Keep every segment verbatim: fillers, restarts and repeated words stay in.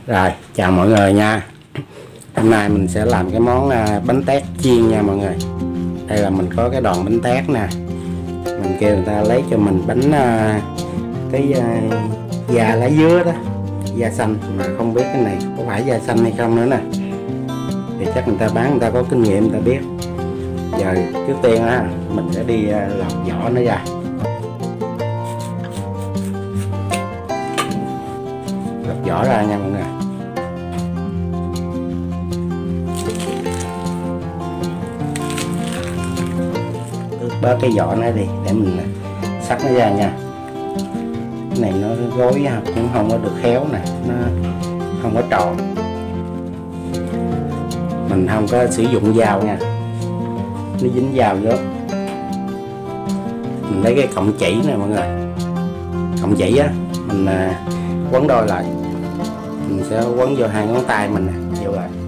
Rồi, chào mọi người nha. Hôm nay mình sẽ làm cái món bánh tét chiên nha mọi người. Đây là mình có cái đòn bánh tét nè. Mình kêu người ta lấy cho mình bánh cái da lá dứa đó, da xanh, mà không biết cái này có phải da xanh hay không nữa nè. Thì chắc người ta bán, người ta có kinh nghiệm, người ta biết. Giờ trước tiên á, mình sẽ đi lọc vỏ nó ra. Lọc vỏ ra nha mọi người. Bớt cái vỏ nó đi để mình xắt nó ra nha. Cái này nó gối cũng không có được khéo nè, nó không có tròn. Mình không có sử dụng dao nha, nó dính dao vô. Mình lấy cái cọng chỉ nè mọi người, cọng chỉ á mình quấn đôi lại, mình sẽ quấn vô hai ngón tay mình nè, vô lại.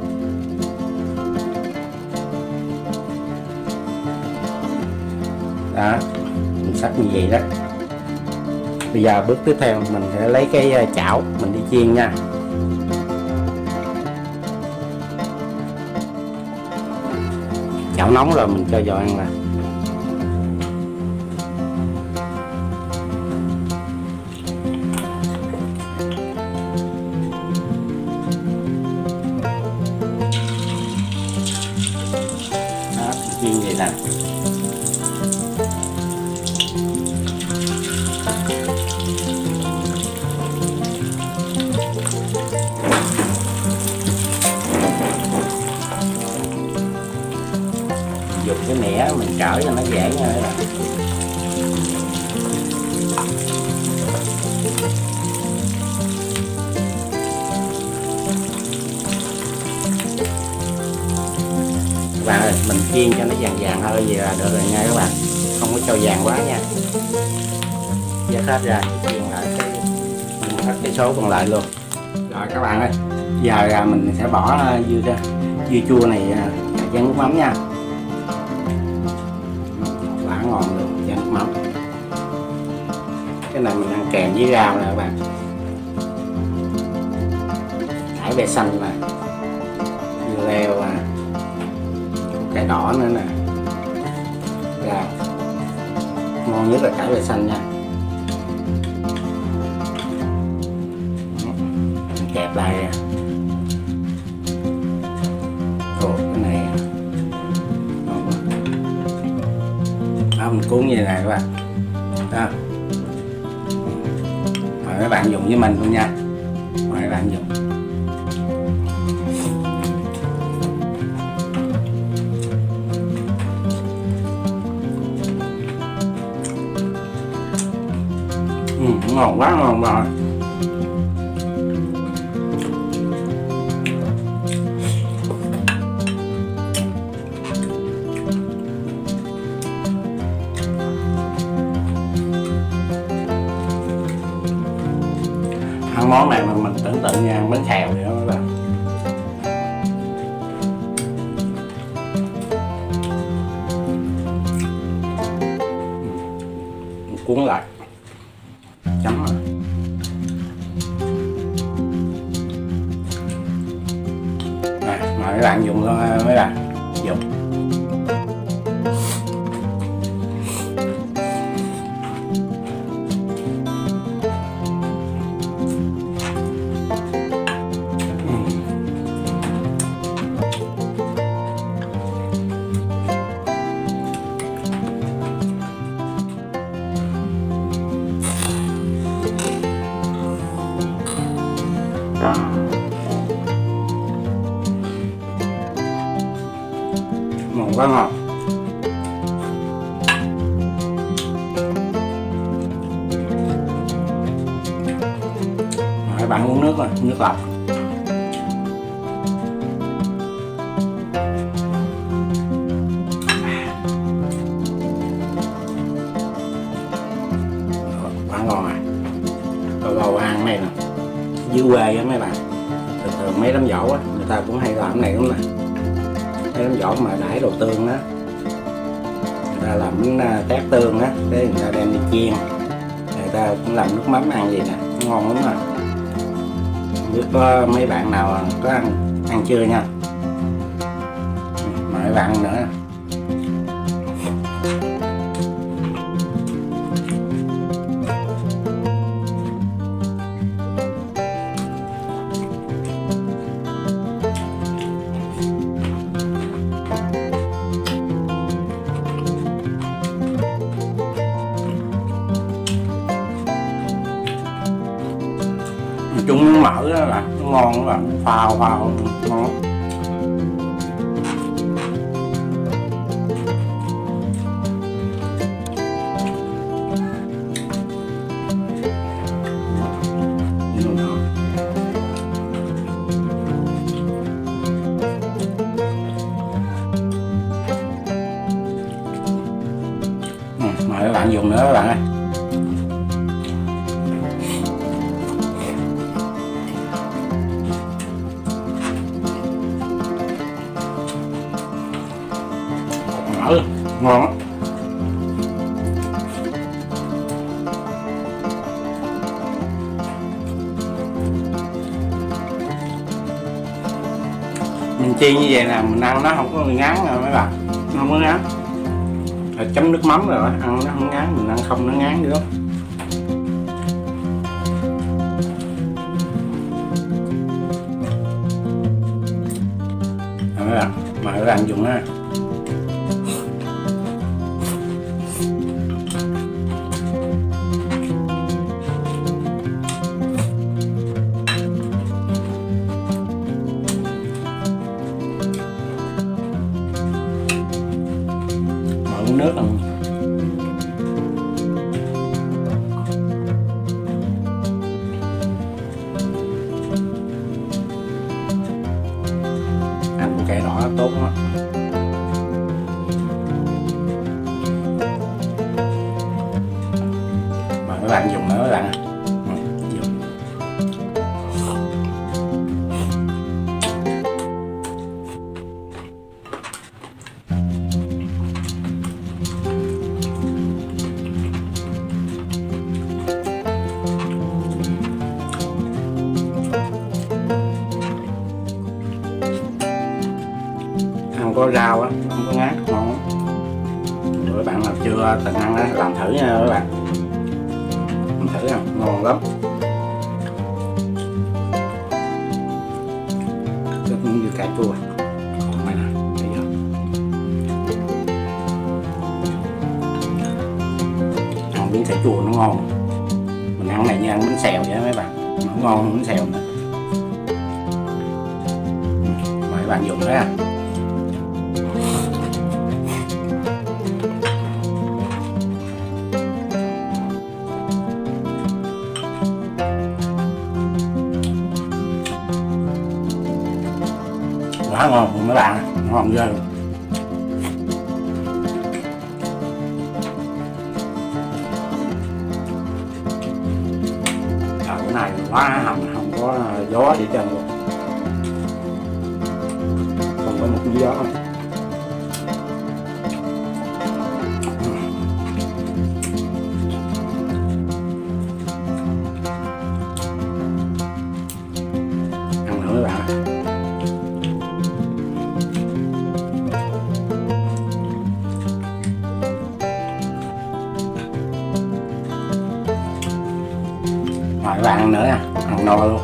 Đó, mình xắt như vậy đó. Bây giờ bước tiếp theo mình sẽ lấy cái chảo mình đi chiên nha. Chảo nóng rồi mình cho vào ăn nè. Đó, chiên vậy nè. Dùng cái mẻ mình cỡ cho nó dễ nha các bạn. Các bạn ơi, mình chiên cho nó vàng vàng hơi gì là được rồi nha các bạn, không có cho vàng quá nha. Vớt hết ra, chiên lại cái mình cắt cái số còn lại luôn. Rồi các bạn ơi, giờ mình sẽ bỏ dưa ra dưa chua này chan nước mắm nha. Quả ngon luôn, chan nước mắm. Cái này mình ăn kèm với rau nè các bạn. Cải bẹ xanh nè, dưa leo nè, cải đỏ nữa nè, rau. Ngon nhất là cải bẹ xanh nha. Kẹp lại nè. Ồ, cái này ngon quá. Đó, mình cuốn như thế này các bạn. Đó. Mời các bạn dùng với mình luôn nha. Mời các bạn dùng. Ừ, ngon quá, ngon rồi. Ăn món này mà mình tưởng tượng nha, ăn bánh xèo vậy đó các bạn. Cuốn lại, chấm rồi. Rồi, mời các bạn dùng luôn mấy bạn, dùng. Ngon quá ngon. Các bạn uống nước rồi, nước lọc. Quá ngon à. Lâu lâu ăn này nè, dưới quê á mấy bạn, thường thường mấy đám giỗ á người ta cũng hay làm cái này lắm nè. Mấy đám giỗ mà đãi đồ tương á, người ta làm bánh tét tương á, để người ta đem đi chiên, người ta cũng làm nước mắm ăn gì nè, ngon lắm à. biết có mấy bạn nào có ăn ăn chưa nha, mời mấy bạn nữa. Chúng mỡ đó là nó ngon các bạn, phao phao ngon. Ừ, mời các bạn dùng nữa các bạn ơi. Mỡ ngon lắm. Mình chiên như vậy là mình ăn nó không có ngán rồi mấy bạn, nó không có ngán. Rồi chấm nước mắm rồi ăn nó không ngán, mình ăn không nó ngán nữa. Rồi mấy bạn, mời các bạn dùng ha. Uống nước không? Ăn củ cải đỏ tốt lắm. Mời các bạn dùng nữa các bạn. Không có rau á, không có ngán, ngon lắm. Các bạn nào chưa từng ăn á, làm thử nha các bạn. Làm thử nha, ngon lắm. Rất như cà chua. Còn này nè, bây giờ. Ăn miếng cà chua nó ngon. Mình ăn này như ăn bánh xèo vậy mấy bạn. Nó ngon hơn bánh xèo nữa. Mời các bạn dùng nữa nha. Quá ngon luôn mấy bạn, ngon ghê luôn. Trời, cái này quá hầm, không có gió gì trơn luôn, không có một cái gió. Ăn nữa mấy bạn. Mời các bạn ăn nữa nha, ăn no luôn.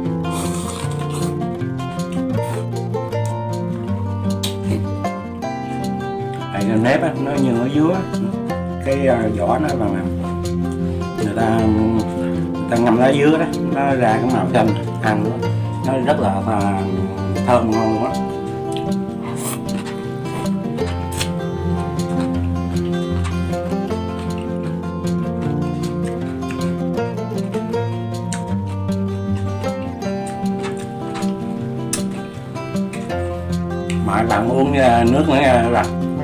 Đây là nếp á, nó như nó dứa, cái vỏ nó bằng người ta người ta ngâm lá dứa đó, nó ra cái màu xanh, ăn nó, nó rất là thơm ngon luôn á. Mà bạn uống nước nữa nha các bạn.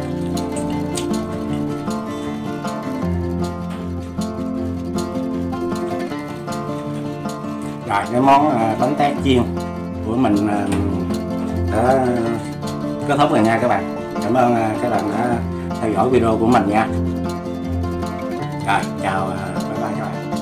Rồi cái món bánh tét chiên của mình đã kết thúc rồi nha các bạn. Cảm ơn các bạn đã theo dõi video của mình nha. Rồi chào, bye bye các bạn.